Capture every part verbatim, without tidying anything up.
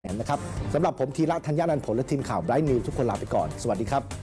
นะครับสำหรับผมธีระธัญญานันท์ผลและทีมข่าวไบรท์นิวทุกคนลาไปก่อนสวัสดีครับ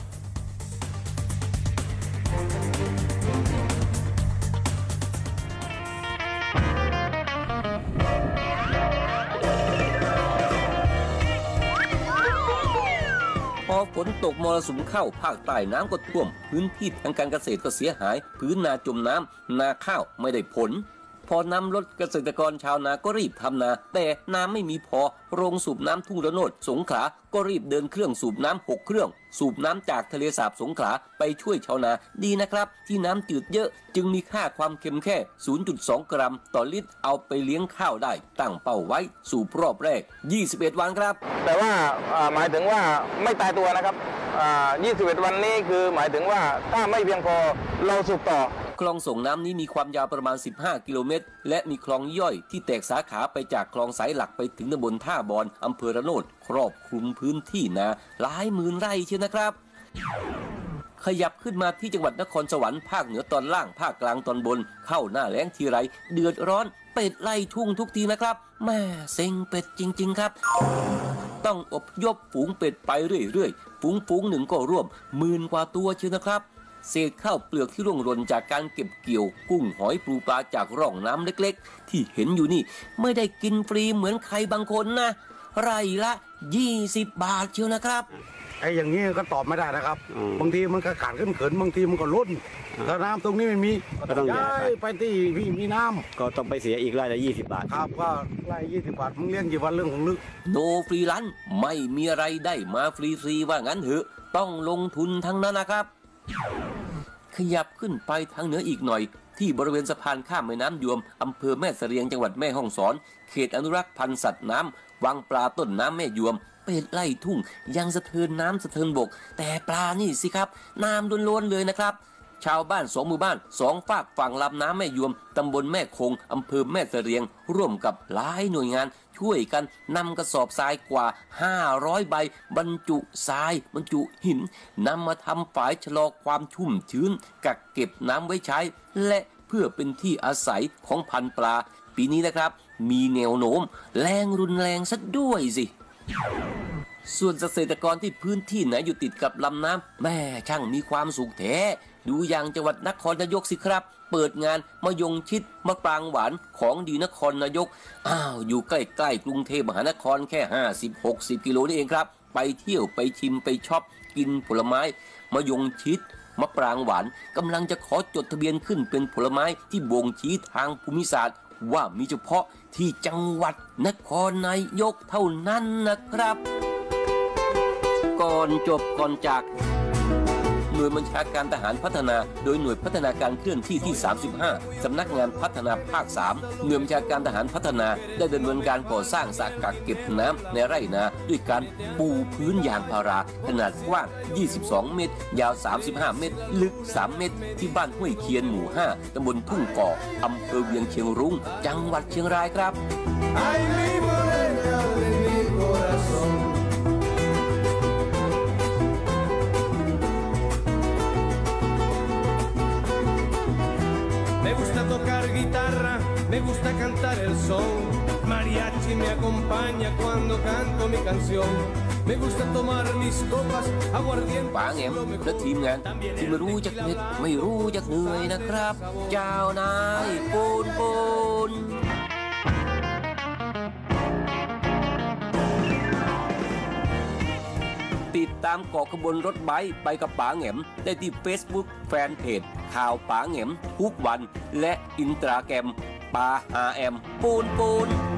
พอฝนตกมรสุมเข้าภาคใต้น้ำก็ท่วมพื้นที่ทางการเกษตรก็เสียหายพื้นนาจมน้ำนาข้าวไม่ได้ผลพอน้ำลดเกษตรกรชาวนาก็รีบทำนาแต่น้ำไม่มีพอโรงสูบน้ำทุ่งระโนดสงขลาก็รีบเดินเครื่องสูบน้ำหกเครื่องสูบน้ำจากทะเลสาบสงขลาไปช่วยชาวนาดีนะครับที่น้ำจืดเยอะจึงมีค่าความเค็มแค่ ศูนย์จุดสอง กรัมต่อลิตรเอาไปเลี้ยงข้าวได้ตั้งเป้าไว้สูบรอบแรกยี่สิบเอ็ดวันครับแต่ว่าหมายถึงว่าไม่ตายตัวนะครับยี่สิบเอ็ดวันนี้คือหมายถึงว่าถ้าไม่เพียงพอเราสูบต่อคลองส่งน้ำนี้มีความยาวประมาณสิบห้ากิโลเมตรและมีคลองย่อยที่แตกสาขาไปจากคลองสายหลักไปถึงตำบลท่าบอนอำเภอระโนดครอบคลุมพื้นที่นาหลายหมื่นไร่เชียวนะครับขยับขึ้นมาที่จังหวัดนครสวรรค์ภาคเหนือตอนล่างภาคกลางตอนบนเข้าหน้าแล้งทีไรเดือดร้อนเป็ดไล่ทุ่งทุกทีนะครับแม่เซ็งเป็ดจริงๆครับต้องอพยพฝูงเป็ดไปเรื่อยๆฝูงฝูงหนึ่งก็ร่วมหมื่นกว่าตัวเชียวนะครับเศษข้าวเปลือกที่ร่วงหล่นจากการเก็บเกี่ยวกุ้งหอยปูปลาจากร่องน้ำเล็กๆที่เห็นอยู่นี่ไม่ได้กินฟรีเหมือนใครบางคนนะไร่ละยี่สิบบาทเชียวนะครับไอ้อย่างนี้ก็ตอบไม่ได้นะครับบางทีมันก็ขาดขึ้นเขินบางทีมันก็ล้นถ้าน้ำตรงนี้ไม่มีก็ต้องย้ายไปที่พี่มีน้ำก็ต้องไปเสียอีกไร่ละยี่สิบบาทครับก็ไร่ยี่สิบบาทมึงเลี้ยงกี่วันเรื่องของลึกโนฟรีลันไม่มีอะไรได้มาฟรีๆว่างั้นเถอะต้องลงทุนทั้งนั้นนะครับขยับขึ้นไปทางเหนืออีกหน่อยที่บริเวณสะพานข้ามแม่น้ำยวมอำเภอแม่เสรียงจังหวัดแม่ฮ่องสอนเขตอนุรักษ์พันธุ์สัตว์น้ำวังปลาต้นน้ำแม่ยวมเป็ดไล่ทุ่งยังสะเทินน้ำสะเทินบกแต่ปลานี่สิครับน้ำล้วนๆเลยนะครับชาวบ้านสองหมู่บ้านสองฝากฝั่งลำน้ำแม่ยวมตำบลแม่คงอำเภอแม่เสรียงร่วมกับหลายหน่วยงานช่วยกันนำกระสอบทรายกว่าห้าร้อยใบบรรจุทรายบรรจุหินนำมาทำฝายชะลอความชุ่มชื้นกักเก็บน้ำไว้ใช้และเพื่อเป็นที่อาศัยของพันธุ์ปลาปีนี้นะครับมีแนวโน้มแรงรุนแรงซะด้วยสิส่วนเกษตรกรที่พื้นที่ไหนอยู่ติดกับลำน้ำแม่ช่างมีความสุขแท้ดูอย่างจังหวัดนครนายกสิครับเปิดงานมะยงชิดมะปรางหวานของดีนครนายกอ้าวอยู่ใกล้ๆกรุงเทพมหานครแค่ห้าสิบ หกสิบกิโลนี่เองครับไปเที่ยวไปชิมไปช็อปกินผลไม้มะยงชิดมะปรางหวานกำลังจะขอจดทะเบียนขึ้นเป็นผลไม้ที่บ่งชี้ทางภูมิศาสตร์ว่ามีเฉพาะที่จังหวัดนครนายกเท่านั้นนะครับก่อนจบก่อนจากหน่วยบัญชาการทหารพัฒนาโดยหน่วยพัฒนาการเคลื่อนที่ที่สามสิบห้าสำนักงานพัฒนาภาคสามหน่วยบัญชาการทหารพัฒนาได้ดำเนินการก่อสร้างสระกักเก็บน้ำในไร่นาด้วยการปูพื้นยางพาราขนาดกว้างยี่สิบสองเมตรยาวสามสิบห้าเมตรลึกสามเมตรที่บ้านห้วยเคียนหมู่ห้าตำบลทุ่งก่ออำเภอเวียงเชียงรุ้งจังหวัดเชียงรายครับ Me gusta tocar guitarra, me gusta cantar el son. Mariachi me acompaña cuando canto mi canción. Me gusta tomar mis copas, aguardiente. ป๋าแหงมและทีมงานที่ไม่รู้จักเหน็ดไม่รู้จักเหนื่อยนะครับเจ้านายปูนปูนติดตามเกาะขบวนรถไบค์ไปกับป๋าแหงมได้ที่ Facebook แฟนเพจข่าวป๋าแหงมทุกวันและอินสตาแกรมป๋าอาแอมปูนปูน